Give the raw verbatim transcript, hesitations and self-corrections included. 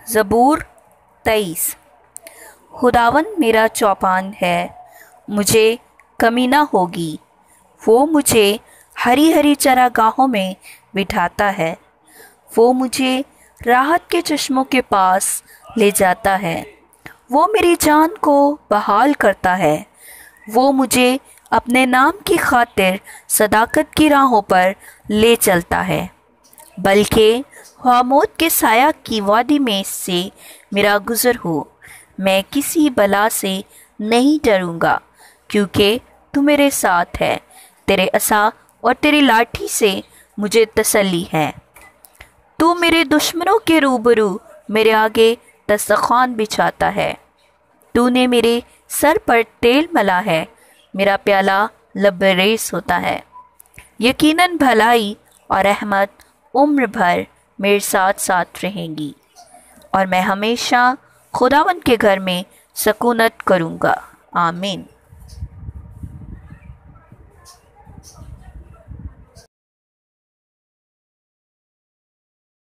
ज़बूर तेईस। खुदावंद मेरा चौपान है, मुझे कमी न होगी। वो मुझे हरी हरी चरागाहों में बिठाता है। वो मुझे राहत के चश्मों के पास ले जाता है। वो मेरी जान को बहाल करता है। वो मुझे अपने नाम की खातिर सदाकत की राहों पर ले चलता है। बल्कि मौत के साया की वादी में से मेरा गुज़र हो, मैं किसी बला से नहीं डरूंगा, क्योंकि तू मेरे साथ है। तेरे असा और तेरी लाठी से मुझे तसल्ली है। तू मेरे दुश्मनों के रूबरू मेरे आगे दस्तरखान बिछाता है। तूने मेरे सर पर तेल मला है, मेरा प्याला लबरेज होता है। यकीनन भलाई और रहमत उम्र भर मेरे साथ साथ रहेंगी, और मैं हमेशा खुदावंद के घर में सकूनत करूँगा। आमीन।